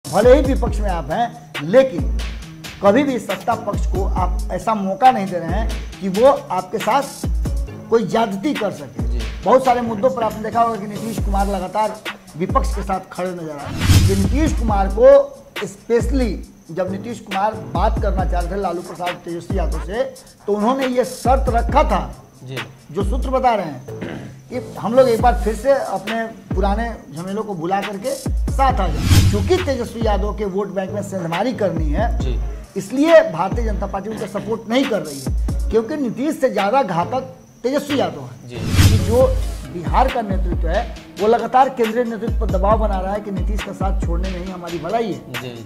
भले ही विपक्ष में आप हैं, लेकिन कभी भी सत्ता पक्ष को आप ऐसा मौका नहीं दे रहे हैं कि वो आपके साथ कोई ज्यादती कर सके। बहुत सारे मुद्दों पर आपने देखा होगा कि नीतीश कुमार लगातार विपक्ष के साथ खड़े नजर आ रहे हैं। कि नीतीश कुमार को स्पेशली जब नीतीश कुमार बात करना चाह रहे थे लालू प्रसाद तेजस्वी यादव से, तो उन्होंने ये शर्त रखा था जी, जो सूत्र बता रहे हैं कि हम लोग एक बार फिर से अपने पुराने झमेलों को भुला करके साथ आ जाए। क्योंकि तेजस्वी यादव के वोट बैंक में सेंधमारी करनी है जी, इसलिए भारतीय जनता पार्टी उनको सपोर्ट नहीं कर रही है, क्योंकि नीतीश से ज्यादा घातक तेजस्वी यादव है कि जो बिहार का नेतृत्व है वो लगातार केंद्रीय नेतृत्व पर दबाव बना रहा है कि नीतीश का साथ छोड़ने में ही हमारी भलाई है जी।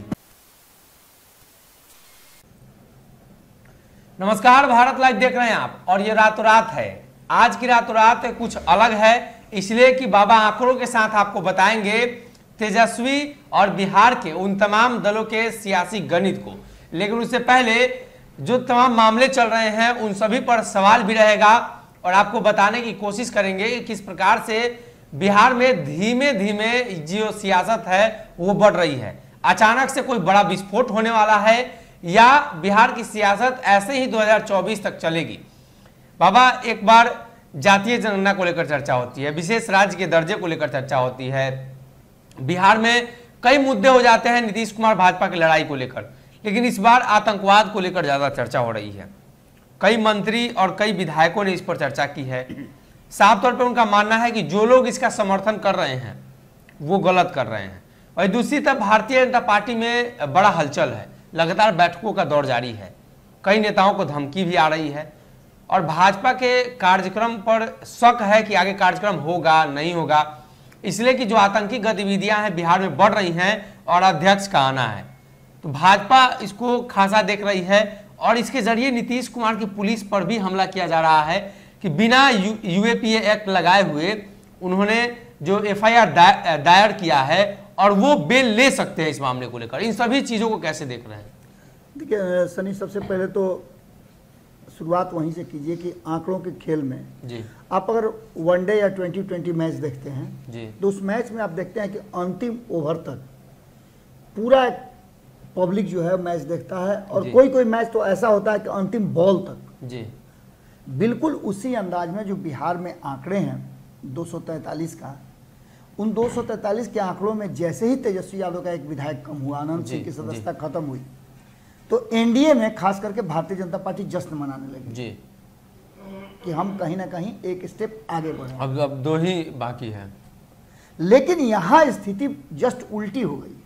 नमस्कार, भारत लाइव देख रहे हैं आप, और ये रातों रात है। आज की रातों रात कुछ अलग है, इसलिए कि बाबा आंकड़ों के साथ आपको बताएंगे तेजस्वी और बिहार के उन तमाम दलों के सियासी गणित को। लेकिन उससे पहले जो तमाम मामले चल रहे हैं उन सभी पर सवाल भी रहेगा और आपको बताने की कोशिश करेंगे कि किस प्रकार से बिहार में धीमे धीमे जो सियासत है वो बढ़ रही है। अचानक से कोई बड़ा विस्फोट होने वाला है या बिहार की सियासत ऐसे ही 2024 तक चलेगी। बाबा, एक बार जातीय जनगणना को लेकर चर्चा होती है, विशेष राज्य के दर्जे को लेकर चर्चा होती है, बिहार में कई मुद्दे हो जाते हैं नीतीश कुमार भाजपा की लड़ाई को लेकर, लेकिन इस बार आतंकवाद को लेकर ज्यादा चर्चा हो रही है। कई मंत्री और कई विधायकों ने इस पर चर्चा की है। साफ तौर पर उनका मानना है कि जो लोग इसका समर्थन कर रहे हैं वो गलत कर रहे हैं। और दूसरी तरफ भारतीय जनता पार्टी में बड़ा हलचल है, लगातार बैठकों का दौर जारी है, कई नेताओं को धमकी भी आ रही है और भाजपा के कार्यक्रम पर शक है कि आगे कार्यक्रम होगा नहीं होगा, इसलिए कि जो आतंकी गतिविधियां हैं बिहार में बढ़ रही हैं और अध्यक्ष का आना है, तो भाजपा इसको खासा देख रही है और इसके जरिए नीतीश कुमार की पुलिस पर भी हमला किया जा रहा है कि बिना यूएपीए एक्ट लगाए हुए उन्होंने जो एफआईआर दायर किया है और वो बेल ले सकते हैं इस मामले को लेकर। इन सभी चीजों को कैसे देख रहे हैं? देखिए सनी, सबसे पहले तो शुरुआत वहीं से कीजिए कि आंकड़ों के खेल में जी, आप अगर वनडे या 2020 मैच देखते हैं जी, तो उस मैच में आप देखते हैं कि अंतिम ओवर तक पूरा पब्लिक जो है मैच देखता है और कोई कोई मैच तो ऐसा होता है कि अंतिम बॉल तक जी, बिल्कुल उसी अंदाज में जो बिहार में आंकड़े हैं 243 का, उन 243 के आंकड़ों में जैसे ही तेजस्वी यादव का एक विधायक कम हुआ, अनंत सिंह की सदस्यता खत्म हुई, तो एनडीए में खास करके भारतीय जनता पार्टी जश्न मनाने लगी जी, कि हम कहीं ना कहीं एक स्टेप आगे बढ़े। अब दो ही बाकी है। लेकिन यहां स्थिति जस्ट उल्टी हो गई,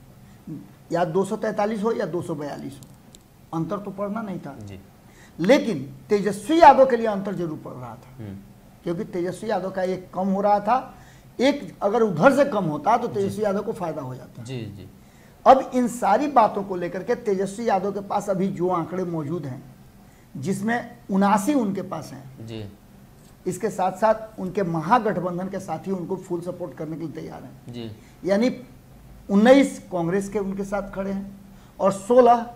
या 243 हो या 242 हो, अंतर तो पड़ना नहीं था जी। लेकिन तेजस्वी यादव के लिए अंतर जरूर पड़ रहा था, क्योंकि तेजस्वी यादव का एक कम हो रहा था, एक अगर उधर से कम होता तो तेजस्वी यादव को फायदा हो जाता जी जी। अब इन सारी बातों को लेकर के तेजस्वी यादव के पास अभी जो आंकड़े मौजूद हैं, जिसमें 79 उनके पास हैं जी, इसके साथ साथ उनके महागठबंधन के साथी उनको फुल सपोर्ट करने के लिए तैयार हैं जी, यानी 19 कांग्रेस के उनके साथ खड़े हैं और 16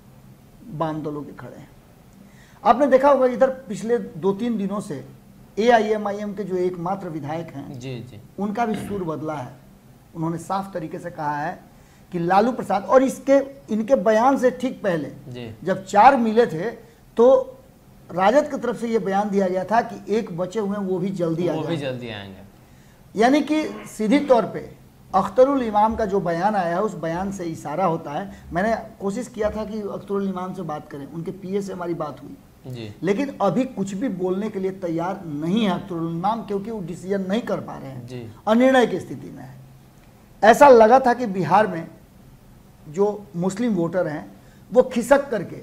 वाम दलों के खड़े हैं। आपने देखा होगा इधर पिछले 2-3 दिनों से एआईएमआईएम के जो एकमात्र विधायक हैं जी जी, उनका भी सुर बदला है। उन्होंने साफ तरीके से कहा है कि लालू प्रसाद, और इनके बयान से ठीक पहले जब 4 मिले थे तो राजद की तरफ से यह बयान दिया गया था कि एक बचे हुए वो भी जल्दी आएंगे। यानी कि सीधी तौर पे अख्तरुल इमाम का जो बयान आया है उस बयान से इशारा होता है। मैंने कोशिश किया था कि अख्तरुल इमाम से बात करें, उनके पीए से हमारी बात हुई जी, लेकिन अभी कुछ भी बोलने के लिए तैयार नहीं है अख्तरुल इमाम, क्योंकि वो डिसीजन नहीं कर पा रहे हैं जी, अनिर्णय की स्थिति में है। ऐसा लगा था कि बिहार में जो मुस्लिम वोटर हैं वो खिसक करके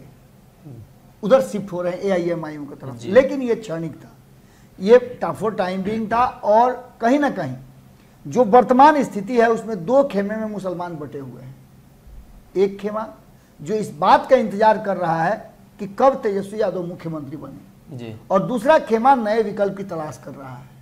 उधर शिफ्ट हो रहे हैं एआईएमआईएम की तरफ, लेकिन ये क्षणिक था, ये फॉर टाइम बीइंग था। और कहीं ना कहीं जो वर्तमान स्थिति है उसमें 2 खेमे में मुसलमान बटे हुए हैं। एक खेमा जो इस बात का इंतजार कर रहा है कि कब तेजस्वी यादव मुख्यमंत्री बने जी, और दूसरा खेमा नए विकल्प की तलाश कर रहा है।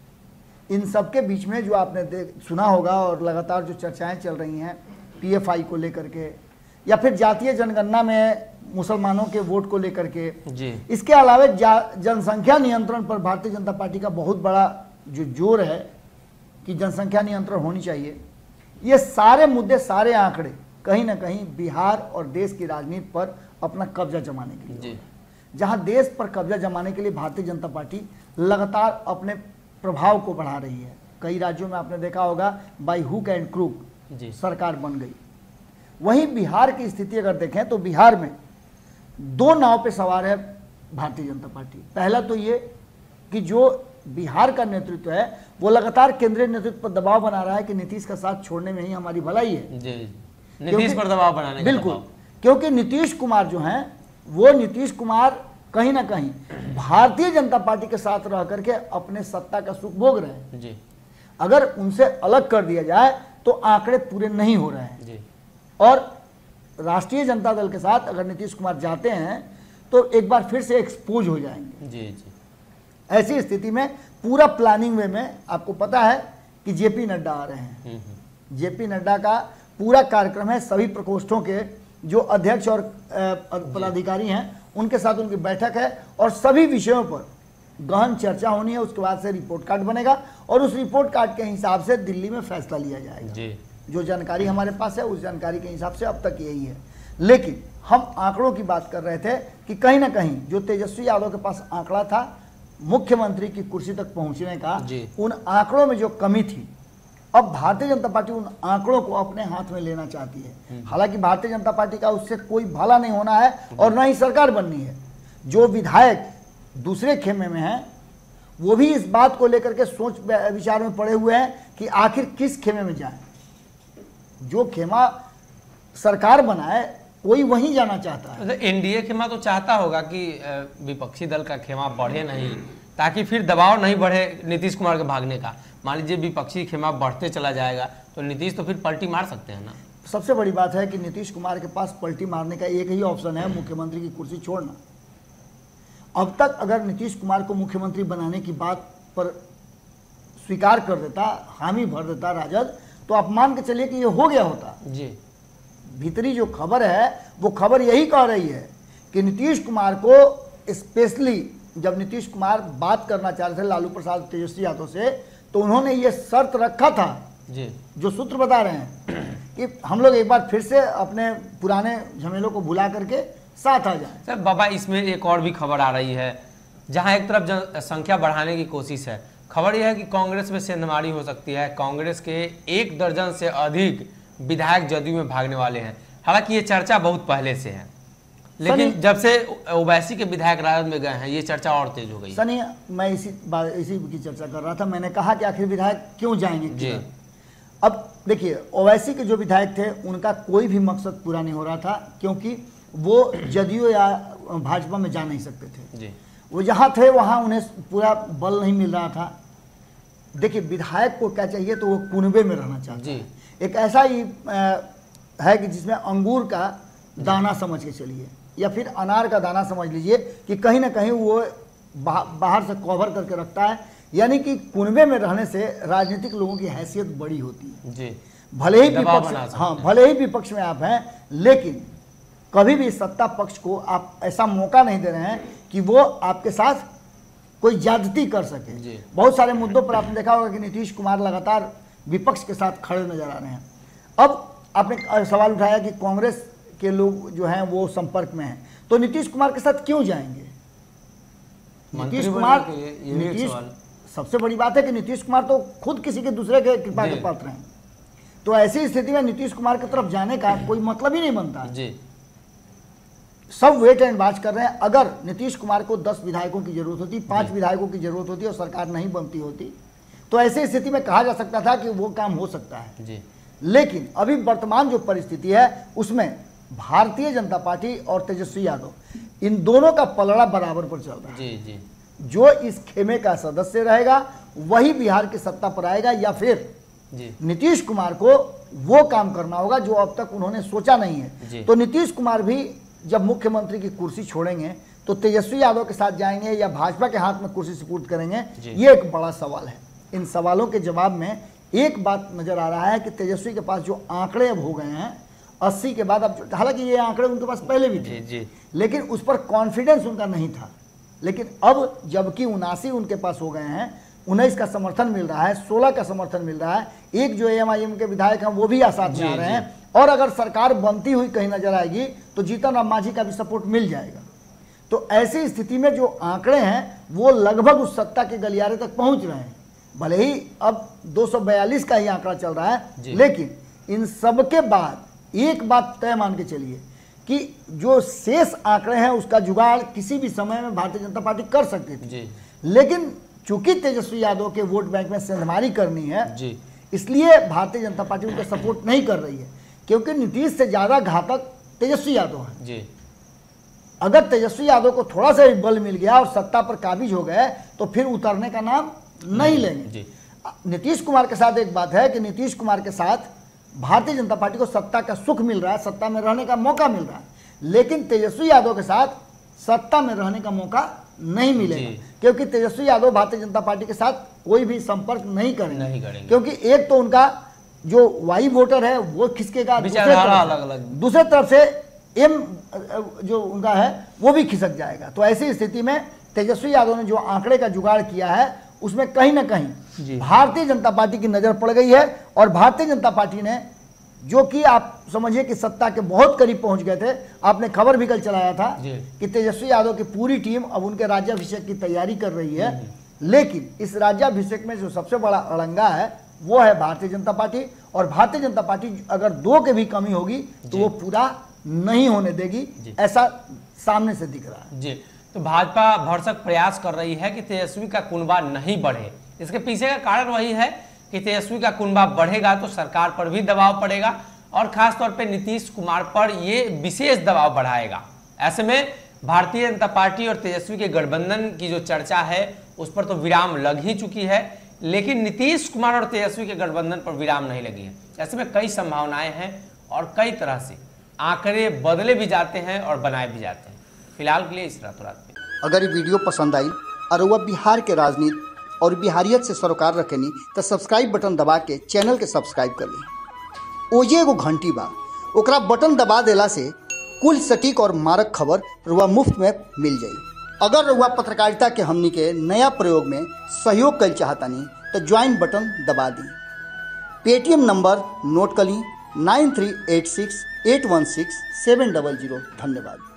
इन सबके बीच में जो आपने सुना होगा और लगातार जो चर्चाएं चल रही हैं पीएफआई को लेकर के, या फिर जातीय जनगणना में मुसलमानों के वोट को लेकर के जी, इसके अलावा जनसंख्या नियंत्रण पर भारतीय जनता पार्टी का बहुत बड़ा जो जोर है कि जनसंख्या नियंत्रण होनी चाहिए, ये सारे मुद्दे, सारे आंकड़े कहीं ना कहीं बिहार और देश की राजनीति पर अपना कब्जा जमाने के लिए, जहां देश पर कब्जा जमाने के लिए भारतीय जनता पार्टी लगातार अपने प्रभाव को बढ़ा रही है। कई राज्यों में आपने देखा होगा बाई हुक एंड क्रूक सरकार बन गई। वहीं बिहार की स्थिति अगर देखें तो बिहार में दो नाव पे सवार है भारतीय जनता पार्टी। पहला तो ये कि जो बिहार का नेतृत्व है वो लगातार केंद्रीय नेतृत्व पर दबाव बना रहा है कि नीतीश का साथ छोड़ने में ही हमारी भलाई है। नीतीश पर दबाव बनाने, बिल्कुल, क्योंकि नीतीश कुमार जो हैं वो नीतीश कुमार कहीं ना कहीं भारतीय जनता पार्टी के साथ रह करके अपने सत्ता का सुख भोग रहे हैं जी। अगर उनसे अलग कर दिया जाए तो आंकड़े पूरे नहीं हो रहे हैं जी। और राष्ट्रीय जनता दल के साथ अगर नीतीश कुमार जाते हैं तो एक बार फिर से एक्सपोज हो जाएंगे जी जी। ऐसी स्थिति में पूरा प्लानिंग वे में आपको पता है कि जेपी नड्डा आ रहे हैं। जेपी नड्डा का पूरा कार्यक्रम है, सभी प्रकोष्ठों के जो अध्यक्ष और पदाधिकारी हैं उनके साथ उनकी बैठक है और सभी विषयों पर गहन चर्चा होनी है। उसके बाद से रिपोर्ट कार्ड बनेगा और उस रिपोर्ट कार्ड के हिसाब से दिल्ली में फैसला लिया जाएगा जी। जो जानकारी हमारे पास है उस जानकारी के हिसाब से अब तक यही है। लेकिन हम आंकड़ों की बात कर रहे थे कि कहीं ना कहीं जो तेजस्वी यादव के पास आंकड़ा था मुख्यमंत्री की कुर्सी तक पहुंचने का, उन आंकड़ों में जो कमी थी, अब भारतीय जनता पार्टी उन आंकड़ों को अपने हाथ में लेना चाहती है। हालांकि भारतीय जनता पार्टी का उससे कोई भला नहीं होना है और ना ही सरकार बननी है। जो विधायक दूसरे खेमे में हैं वो भी इस बात को लेकर के सोच विचार में पड़े हुए हैं कि आखिर किस खेमे में जाएं। जो खेमा सरकार बनाए कोई वहीं जाना चाहता है। एनडीए खेमा तो चाहता होगा कि विपक्षी दल का खेमा बढ़े नहीं, ताकि फिर दबाव नहीं बढ़े नीतीश कुमार के भागने का। मान लीजिए विपक्षी खेमा बढ़ते चला जाएगा तो नीतीश तो फिर पलटी मार सकते हैं ना। सबसे बड़ी बात है कि नीतीश कुमार के पास पलटी मारने का एक ही ऑप्शन है, मुख्यमंत्री की कुर्सी छोड़ना। अब तक अगर नीतीश कुमार को मुख्यमंत्री बनाने की बात पर स्वीकार कर देता, हामी भर देता राजद, तो आप मान के चलिए कि ये हो गया होता जी। भीतरी जो खबर है वो खबर यही कह रही है कि नीतीश कुमार को स्पेशली जब नीतीश कुमार बात करना चाह रहे थे लालू प्रसाद तेजस्वी यादव से, तो उन्होंने ये शर्त रखा था जी। जो सूत्र बता रहे हैं कि हम लोग एक बार फिर से अपने पुराने झमेलों को भुला करके साथ आ जाए। सर बाबा, इसमें एक और भी खबर आ रही है, जहां एक तरफ जनसंख्या बढ़ाने की कोशिश है। खबर यह है कि कांग्रेस में सेंधमारी हो सकती है। कांग्रेस के 1 दर्जन से अधिक विधायक जदयू में भागने वाले हैं। हालांकि ये चर्चा बहुत पहले से है, लेकिन जब से ओवैसी के विधायक राजद में गए हैं ये चर्चा और तेज हो गई। सनी, मैं इसी की चर्चा कर रहा था। मैंने कहा कि आखिर विधायक क्यों जाएंगे जी। अब देखिए, ओवैसी के जो विधायक थे उनका कोई भी मकसद पूरा नहीं हो रहा था, क्योंकि वो जदयू या भाजपा में जा नहीं सकते थे जी। वो जहाँ थे वहाँ उन्हें पूरा बल नहीं मिल रहा था। देखिए, विधायक को क्या चाहिए, तो वो कुनबे में रहना चाहता है। एक ऐसा ही है कि जिसमें अंगूर का दाना समझ के चलिए या फिर अनार का दाना समझ लीजिए कि कहीं ना कहीं वो बाहर से कवर करके रखता है। यानी कि कुनबे में रहने से राजनीतिक लोगों की हैसियत बड़ी होती है जी। भले ही विपक्ष में आप हैं, लेकिन कभी भी सत्ता पक्ष को आप ऐसा मौका नहीं दे रहे हैं कि वो आपके साथ कोई ज्यादती कर सके। बहुत सारे मुद्दों पर आपने देखा होगा कि नीतीश कुमार लगातार विपक्ष के साथ खड़े नजर आ रहे हैं। अब आपने सवाल उठाया कि कांग्रेस के लोग जो हैं वो संपर्क में हैं, तो नीतीश कुमार के साथ क्यों जाएंगे? नीतीश सबसे बड़ी बात है कि नीतीश कुमार तो खुद किसी के दूसरे के कृपा के पात्र हैं। तो ऐसी स्थिति में नीतीश कुमार की तरफ जाने का कोई मतलब ही नहीं बनता जी। सब वेट एंड वॉच कर रहे हैं। अगर नीतीश कुमार को 10 विधायकों की जरूरत होती, 5 विधायकों की जरूरत होती और सरकार नहीं बनती होती, तो ऐसी स्थिति में कहा जा सकता था कि वो काम हो सकता है जी। लेकिन अभी वर्तमान जो परिस्थिति है उसमें भारतीय जनता पार्टी और तेजस्वी यादव, इन दोनों का पलड़ा बराबर पर चल रहा है जी जी। जो इस खेमे का सदस्य रहेगा वही बिहार की सत्ता पर आएगा, या फिर नीतीश कुमार को वो काम करना होगा जो अब तक उन्होंने सोचा नहीं है। तो नीतीश कुमार भी जब मुख्यमंत्री की कुर्सी छोड़ेंगे तो तेजस्वी यादव के साथ जाएंगे या भाजपा के हाथ में कुर्सी सुपुर्द करेंगे, ये एक बड़ा सवाल है। इन सवालों के जवाब में एक बात नजर आ रहा है कि तेजस्वी के पास जो आंकड़े अब हो गए हैं 80 के बाद, अब हालांकि ये आंकड़े उनके पास पहले भी थे लेकिन उस पर कॉन्फिडेंस उनका नहीं था। लेकिन अब जबकि 79 उनके पास हो गए हैं 19 का समर्थन मिल रहा है, 16 का समर्थन मिल रहा है, एक जो AMIM के विधायक हैं वो भी आसाद में आ रहे हैं, और अगर सरकार बनती हुई कहीं नजर आएगी तो जीतन राम मांझी का भी सपोर्ट मिल जाएगा। तो ऐसी स्थिति में जो आंकड़े हैं वो लगभग उस सत्ता के गलियारे तक पहुंच रहे हैं। भले ही अब 242 का ही आंकड़ा चल रहा है, लेकिन इन सब के बाद एक बात तय मान के चलिए कि जो शेष आंकड़े हैं उसका जुगाड़ किसी भी समय में भारतीय जनता पार्टी कर सकती थी, लेकिन चूंकि तेजस्वी यादव के वोट बैंक में सेंधमारी करनी है, इसलिए भारतीय जनता पार्टी उनका सपोर्ट नहीं कर रही है, क्योंकि नीतीश से ज्यादा घातक तेजस्वी यादव है। अगर तेजस्वी यादव को थोड़ा सा भी बल मिल गया और सत्ता पर काबिज हो गए तो फिर उतरने का नाम नहीं लेंगे। नीतीश कुमार के साथ एक बात है कि नीतीश कुमार के साथ भारतीय जनता पार्टी को सत्ता का सुख मिल रहा है, सत्ता में रहने का मौका मिल रहा है, लेकिन तेजस्वी यादव के साथ सत्ता में रहने का मौका नहीं मिलेगा, क्योंकि तेजस्वी यादव भारतीय जनता पार्टी के साथ कोई भी संपर्क नहीं करेंगे। क्योंकि एक तो उनका जो वाई वोटर है वो खिसकेगा, दूसरे तरफ से एम जो उनका है वो भी खिसक जाएगा। तो ऐसी स्थिति में तेजस्वी यादव ने जो आंकड़े का जुगाड़ किया है उसमें कहीं ना कहीं भारतीय जनता पार्टी की नजर पड़ गई है, और भारतीय जनता पार्टी ने जो कि आप समझिए कि सत्ता के बहुत करीब पहुंच गए थे। आपने खबर भी कल चलाया था कि तेजस्वी यादव की पूरी टीम अब उनके राज्याभिषेक की तैयारी कर रही है, लेकिन इस राज्याभिषेक में जो सबसे बड़ा अड़ंगा है वो है भारतीय जनता पार्टी, और भारतीय जनता पार्टी अगर 2 की भी कमी होगी तो वो पूरा नहीं होने देगी, ऐसा सामने से दिख रहा है। तो भाजपा भरसक प्रयास कर रही है कि तेजस्वी का कुनबा नहीं बढ़े। इसके पीछे का कारण वही है कि तेजस्वी का कुनबा बढ़ेगा तो सरकार पर भी दबाव पड़ेगा, और खासतौर पे नीतीश कुमार पर ये विशेष दबाव बढ़ाएगा। ऐसे में भारतीय जनता पार्टी और तेजस्वी के गठबंधन की जो चर्चा है उस पर तो विराम लग ही चुकी है, लेकिन नीतीश कुमार और तेजस्वी के गठबंधन पर विराम नहीं लगी है। ऐसे में कई संभावनाएं हैं और कई तरह से आंकड़े बदले भी जाते हैं और बनाए भी जाते हैं। फिलहाल के लिए इस रातों रात में अगर ये वीडियो पसंद आई और वह बिहार के राजनीति और बिहारियत से सरोकार रखेनी तो सब्सक्राइब बटन दबा के चैनल के सब्सक्राइब कर ली। ओजे एगो घंटी बा, ओकरा बटन दबा देला से कुल सटीक और मारक खबर रुआ मुफ्त में मिल जाई। अगर रुआ पत्रकारिता के हमनी के नया प्रयोग में सहयोग कर चाहतानी तो ज्वाइन बटन दबा दी। पेटीएम नंबर नोट कर ली 9386816700। धन्यवाद।